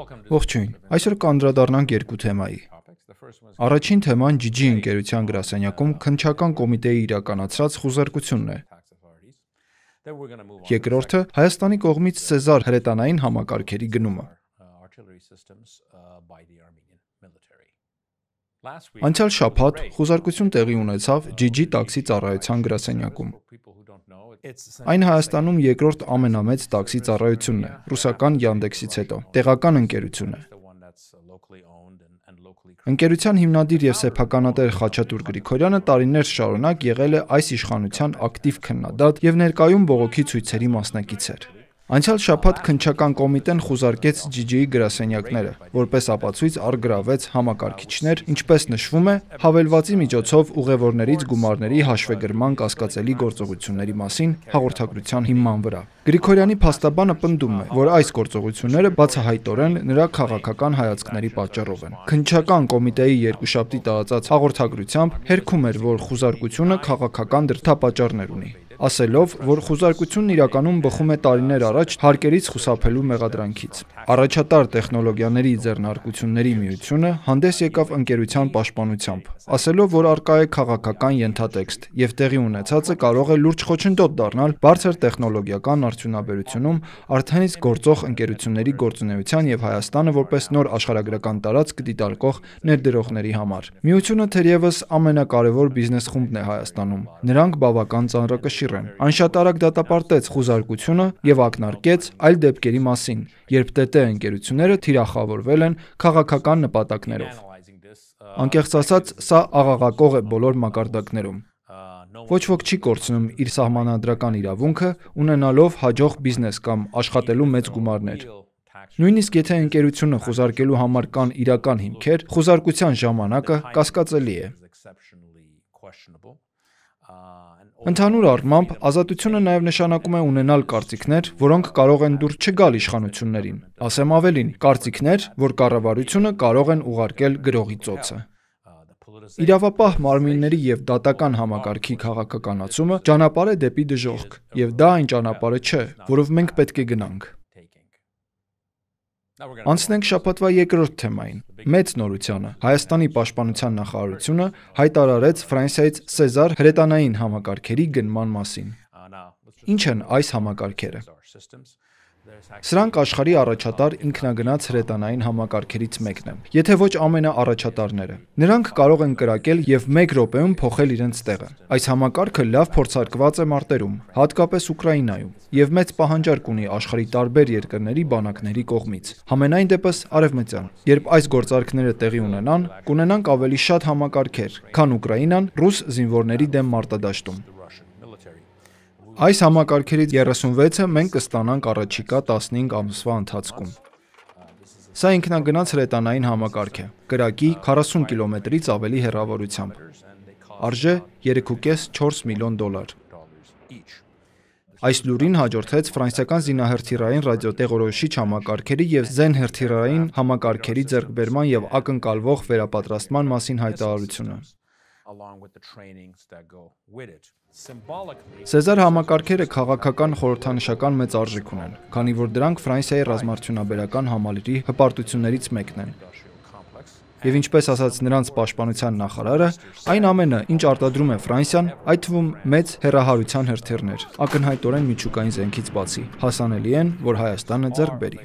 Ողջույն, այսօր կանդրադառնանք երկու թեմայի։ Առաջին թեման GG ընկերության գրասենյակում քննչական կոմիտեի իրականացրած խուզարկությունն է։ Երկրորդը Հայաստանի կողմից Սեզար հրետանային համակարգերի գնումը։ Անցյալ շաբաթ խուզարկություն տեղի ունեցավ GG տաքսի ծառայության գրասենյակում։ Այն Հայաստանում երկրորդ ամենամեծ տաքսի ծառայությունն է, ռուսական Yandex-ից հետո, տեղական ընկերություն է։ Ընկերության հիմնադիր և սեփականատեր Խաչատուր Գրիգորյանը տարիներ շարունակ եղել է այս իշխանության ակտիվ քննադատ և ներկայում բողոքի ցույցերի մասնակից էր։ Անցյալ շաբաթ քննչական կոմիտեն խուզարկեց GG-ի գրասենյակները, որպես ապացույց առգրավեց համակարգիչներ, ինչպես նշվում է, հավելվածի միջոցով ուղևորներից գումարների հաշվեգրման կասկածելի գործողությունների մասին հաղորդագրության հիման վրա։ Գրիգորյանի փաստաբանը պնդում է, որ այս գործողությունները բացահայտորեն նրա քաղաքական հայացքների պատճառով են։ Քննչական կոմիտեի երկուշաբթի տարածած հաղորդագրությամբ հերքում էր, որ խուզարկությունը քաղաքական դրդապատճառներ ունի, ասելով, որ խուզարկությունն իրականում բխում է տարիներ առաջ հարկերից խուսափելու մեղադրանքից։ Առաջատար տեխնոլոգիաների ձեռնարկությունների միությունը հանդես եկավ ընկերության պաշտպանությամբ, ասելով, որ առկա է քաղաքական ենթատեքստ և տեղի ունեցածը կարող է լուրջ խոչընդոտ դառնալ բարձր տեխնոլոգիական արդյունաբերությունում արդեն իսկ գործող ընկերությունների գործունեության և Հայաստանը որպես նոր աշխարհագրական տարածք դիտարկող ներդրողների համար։ Միությունը թերևս ամենակարևոր բիզնես խումբն է Հայաստանում։ Նրանք բավական ծանրակշիռ են։ Այն շատ արագ դատապարտեց խուզարկությունը և ակնարկեց այլ դեպքերի մասին, երբ ՏՏ ընկերությունները թիրախավորվել են քաղաքական նպատակներով։ Անկեղծ ասած, սա աղաղակող է բոլոր մակարդակներում։ Ոչ ոք չի կորցնում իր սահմանադրական իրավունքը, ունենալով հաջող բիզնես կամ աշխատելու մեծ գումարներ։ Նույնիսկ եթե ընկերությունը խուզարկելու համար կան իրական հիմքեր, խուզարկության ժամանակը կասկածելի է։ Ընդհանուր առմամբ, ազատությունը նաև նշանակում է ունենալ կարծիքներ, որոնք կարող են դուր չգալ իշխանություններին։ Ասեմ ավելին, կարծիքներ, որ կառավարությունը կարող են ուղարկել գրողի ծոցը։ Իրավապահ մարմինների և դատական համակարգի քաղաքականացումը ճանապարհ է դեպի դժոխք, և դա այն ճանապարհը չէ, որով մենք պետք է գնանք։ Անցնենք շաբաթվա երկրորդ թեմային՝ մեծ նորությանը։ Հայաստանի պաշտպանության նախարարությունը հայտարարեց Ֆրանսիայից Սեզար հրետանային համակարգերի գնման մասին։ Ինչ են այս համակարգերը։ Սրանք աշխարհի առաջատար ինքնագնաց հրետանային համակարգերից մեկն են, եթե ոչ ամենաառաջատարները։ Նրանք կարող են կրակել և 1 րոպեում փոխել իրենց տեղը։ Այս համակարգը լավ փորձարկված է մարտերում, հատկապես Ուկրաինայում, և մեծ պահանջարկ ունի աշխարհի տարբեր երկրների բանակների կողմից։ Համենայն դեպս արևմտյան։ Երբ այս գործարքները տեղի ունենան, կունենանք ավելի շատ համակարգեր, քան Ուկրաինան ռուս զինվորների դեմ մարտադաշտում։ Այս համակարգերից 36-ը մենք կստանանք առաջիկա 15 ամսվա ընթացքում։ Սա ինքնագնաց հրետանային համակարգ է, կրակի 40 կիլոմետրից ավելի հեռավորությամբ։ Արժե 3,5-4 միլիոն $։ Այս լուրին հաջորդեց ֆրանսիական զինահրթիռային ռադիոտեղորոշիչ համակարգերի և զենհրթիռային համակարգերի ձեռքբերման և ակնկալվող վերապատրաստման մասին հայտարարությունը։ Սեզար համակարգերը քաղաքական խորհրդանշական մեծ արժեք ունեն, քանի որ դրանք Ֆրանսիայի ռազմարդյունաբերական համալիրի հպարտություններից մեկն են։ Եվ ինչպես ասաց նրանց պաշտպանության նախարարը, այն ամենը, ինչ արտադրում է Ֆրանսիան, այդ թվում մեծ հեռահարության հրթիռներ, ակնհայտորեն միջուկային զենքից բացի, հասանելի են, որ Հայաստանը ձեռք բերի։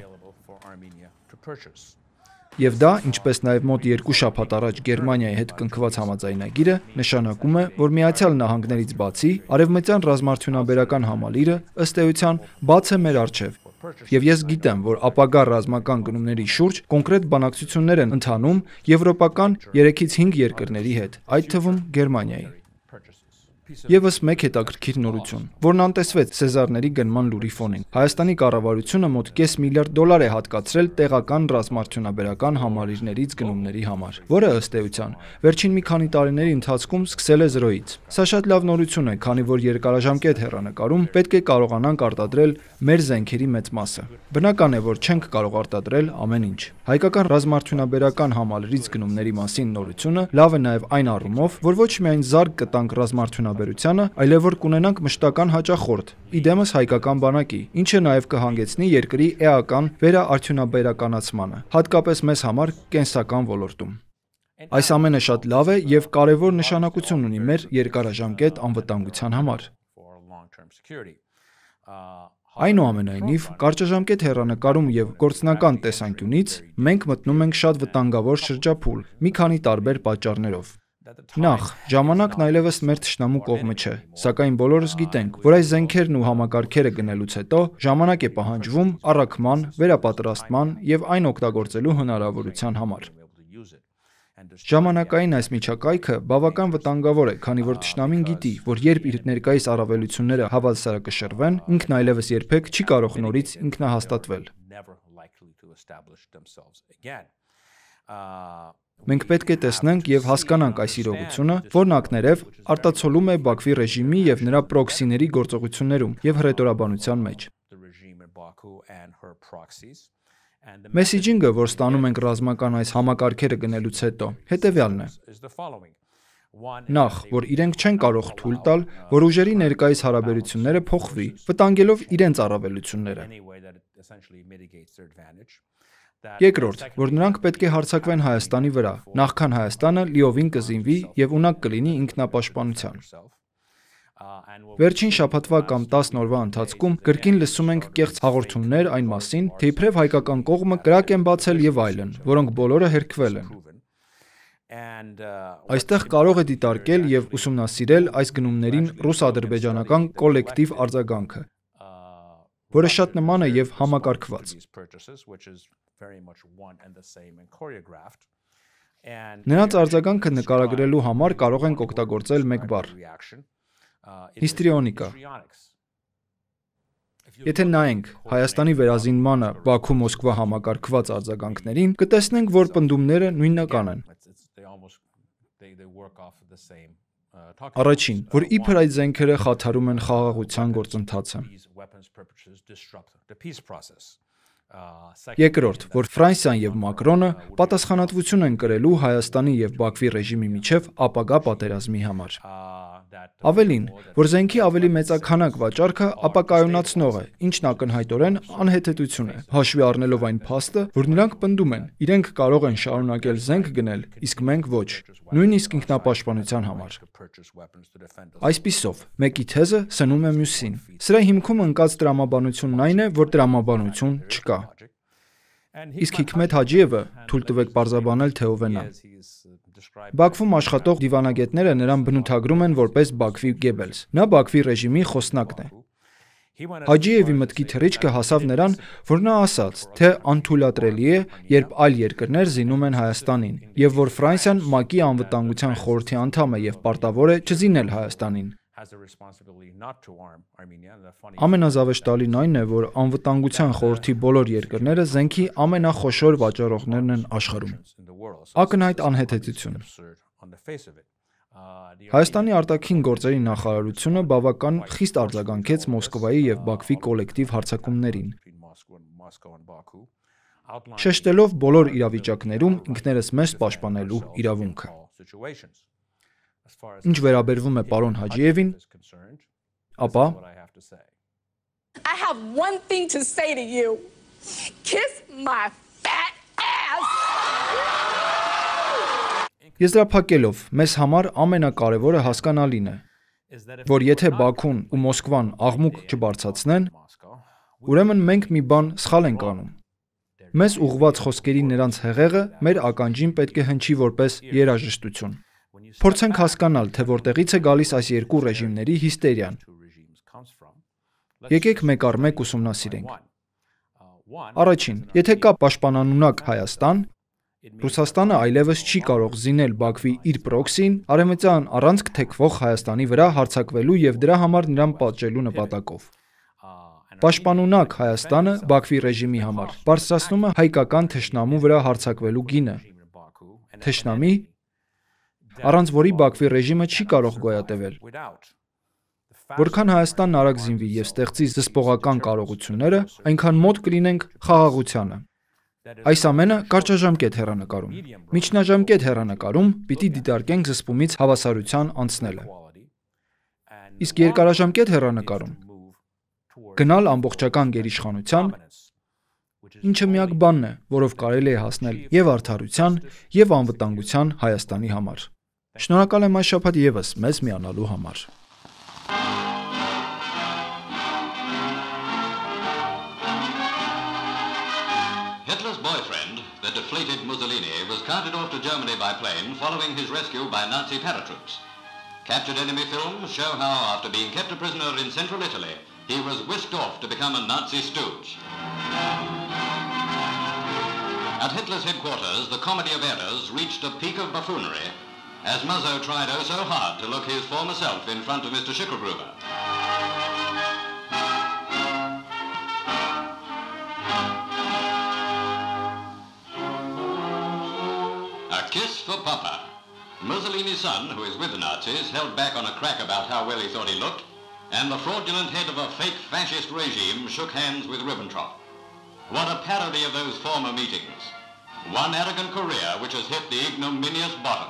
Եվ դա, ինչպես նաև մոտ 2 շաբաթ առաջ Գերմանիայի հետ կնքված համաձայնագիրը, նշանակում է, որ Միացյալ Նահանգներից բացի, արևմտյան ռազմարդյունաբերական համալիրը, ըստ էության, բաց է մեր առջև։ Եվ ես գիտեմ, որ ապագա ռազմական գնումների շուրջ կոնկրետ բանակցություններ են ընթանում եվրոպական 3-ից 5 երկրների հետ, այդ թվում Գերմանիայի։ Եվս մեկ հետաքրքիր նորություն, որն անտեսվեց Սեզարների գնման լուրի ֆոնին։ Հայաստանի կառավարությունը մոտ $500 միլիարդ է հատկացրել տեղական ռազմարդյունաբերական համալիրներից գնումների համար, որը ըստ էության վերջին մի քանի տարիների ընթացքում սկսել է 0-ից։ Սա շատ լավ նորություն է, քանի որ երկարաժամկետ հեռանկարում պետք է կարողանանք արտադրել մեր զենքերի մեծ մասը։ Բնական է, որ չենք կարող արտադրել ամեն ինչ։ Հայկական ռազմարդյունաբերական համալիրից գնումների մասին նորությունը լավ է նաև այն առումով, որ ոչ միայն զարկ կտանք ռազմարդյունաբերական արդյունաբերությանը, այլև որ կունենանք մշտական հաճախորդ, իդեմս հայկական բանակի, ինչը նաև կհանգեցնի երկրի էական վերաարդյունաբերականացմանը, հատկապես մեզ համար կենսական ոլորտում։ Այս ամենը շատ լավ է եւ կարեւոր նշանակություն ունի մեր երկարաժամկետ անվտանգության համար։ Այնուամենայնիվ, կարճաժամկետ հեռանկարում եւ գործնական տեսանկյունից մենք մտնում ենք շատ վտանգավոր շրջափուլ, մի քանի տարբեր պատճառներով։ Նախ, ժամանակն այլևս մեր թշնամու կողմը չէ, սակայն բոլորս գիտենք, որ այս զենքերն ու համակարգերը գնելուց հետո ժամանակ է պահանջվում առաքման, վերապատրաստման եւ այն օգտագործելու հնարավորության համար։ Ժամանակային այս միջակայքը բավական վտանգավոր է, քանի որ թշնամին գիտի, որ երբ իր ներկայիս առավելությունները հավասարակշռվեն, ինքն այլևս երբեք չի կարող նորից ինքնահաստատվել։ Մենք պետք է տեսնենք եւ հասկանանք այս իրողությունը, որն ակներև արտացոլում է Բաքվի ռեժիմի եւ նրա պրոքսիների գործողություններում եւ հռետորաբանության մեջ։ Մեսիջինգը, որ ստանում ենք ռազմական այս համակարգերը գնելուց հետո, հետևյալն է. Նախ, որ իրենք չեն կարող թույլ տալ, որ ուժերի ներկայիս հարաբերությունները փոխվի, վտանգելով իրենց առավելությունները։ Երկրորդ, որ նրանք պետք է հարձակվեն Հայաստանի վրա, նախքան Հայաստանը լիովին կզինվի եւ ունակ կլինի ինքնապաշտպանության։ Վերջին շաբաթվա կամ 10 օրվա ընթացքում կրկին լսում ենք կեղծ հաղորդումներ այն մասին, թե իբրև հայկական կողմը կրակ են բացել եւ այլն, որոնք բոլորը հերքվել են։ Այստեղ կարող է դիտարկել եւ ուսումնասիրել այս գնումներին ռուս-ադրբեջանական կոլեկտիվ արձագանքը, որը շատ նման է եւ համակարգված։ Նրանց արձագանքը նկարագրելու համար կարող ենք օգտագործել մեկ բառ. Հիստրիոնիկա։ Եթե նայենք Հայաստանի վերազինմանը Բաքու-Մոսկվա համակարգված արձագանքներին, կտեսնենք, որ պնդումները նույնական են։ Առաջին, որ իբր այդ զենքերը խաթարում են խաղաղության գործընթացը։ Երկրորդ, որ Ֆրանսիան եւ Մակրոնը պատասխանատվություն են կրելու Հայաստանի եւ Բաքվի ռեժիմի միջև ապագա պատերազմի համար։ Ավելին, որ զենքի ավելի մեծաքանակ վաճառքը ապակայունացնող է, ինչն ակնհայտորեն անհեթեթություն է, հաշվի առնելով այն փաստը, որ նրանք պնդում են, իրենք կարող են շարունակել զենք գնել, իսկ մենք ոչ, նույնիսկ ինքնապաշտպանության համար։ Այսպիսով, մեկի թեզը սնում է մյուսին։ Սրա հիմքում ընկած տրամաբանությունն այն է, որ տրամաբանություն չկա։ Իսկ Հիքմեթ Հաջիևը թույլ տվեք պարզաբանել, թե ով է նա։ Բաքվում աշխատող դիվանագետները նրան բնութագրում են որպես Բաքվի Գեբելս։ Նա Բաքվի ռեժիմի խոսնակն է։ Հաջիևի մտքի թռիչքը հասավ նրան, որ նա ասաց, թե անթույլատրելի է, երբ այլ երկրներ զինում են Հայաստանին, եւ որ Ֆրանսիան ՄԱԿ-ի անվտանգության խորհրդի անդամ է եւ պարտավոր է չզինել Հայաստանին։ Ամենազավեշտալին այն է, որ անվտանգության խորհրդի բոլոր երկրները զենքի ամենախոշոր վաճառողներն են աշխարհում։ Ակնհայտ անհեթեթություն։ Հայաստանի արտաքին գործերի նախարարությունը բավական խիստ արձագանքեց Մոսկվայի եւ Բաքվի կոլեկտիվ հարձակումներին, շեշտելով բոլոր իրավիճակներում ինքներս մեզ պաշտպանելու իրավունքը։ Ինչ վերաբերվում է պարոն Հաջիևին, ապա I have one thing to say to you. Kiss my fat ass. Եզրափակելով, մեզ համար ամենակարևորը հասկանալին է, որ եթե Բաքուն ու Մոսկվան աղմուկ չբարձրացնեն, ուրեմն մենք մի բան սխալ ենք անում։ Մեզ ուղղված խոսքերի նրանց հեղեղը մեր ականջին պետք է հնչի որպես երաժշտություն։ Փորձենք հասկանալ, թե որտեղից է գալիս այս երկու ռեժիմների հիստերիան։ Եկեք մեկ առ մեկ ուսումնասիրենք։ Առաջին, եթե կա պաշտպանանունակ Հայաստան, Ռուսաստանը այլևս չի կարող զինել Բաքվի իր պրոքսին արևմտյան առանցք թեքվող Հայաստանի վրա հարձակվելու եւ դրա համար նրան պատժելու նպատակով։ Պաշտպանունակ Հայաստանը Բաքվի ռեժիմի համար բարձրացնում է հայկական թշնամու վրա հարձակվելու գինը։ Թշնամի, առանց որի Բաքվի ռեժիմը չի կարող գոյատևել։ Որքան Հայաստանն արագ զինվի եւ ստեղծի զսպողական կարողությունները, այնքան մոտ կլինենք խաղաղությանը։ Այս ամենը կարճաժամկետ հեռանկարում։ Միջնաժամկետ հեռանկարում պիտի դիտարկենք զսպումից հավասարության անցնելը։ Իսկ երկարաժամկետ հեռանկարում գնալ ամբողջական գերիշխանության, ինչը միակ բանն է, որով կարելի է հասնել եւ արդարության, եւ անվտանգության Հայաստանի համար։ Շնորհակալ եմ այս շաբաթ եւս մեզ միանալու համար։ Hitler's boyfriend, the deflated Mussolini, was carted off to Germany by plane following his rescue by Nazi paratroops. Captured enemy films show how, after being kept a prisoner in central Italy, he was whisked off to become a Nazi stooge. At Hitler's headquarters, the comedy of errors reached a peak of buffoonery as Muzzo tried oh so hard to look his former self in front of Mr. Schicklgruber. A kiss for Papa. Mussolini's son, who is with the Nazis, held back on a crack about how well he thought he looked, and the fraudulent head of a fake fascist regime shook hands with Ribbentrop. What a parody of those former meetings. One arrogant career which has hit the ignominious bottom.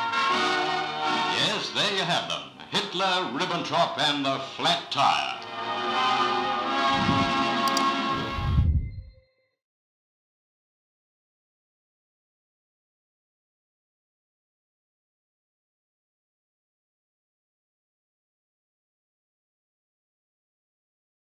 Yes, there you have them. Hitler, Ribbentrop, and the flat tire.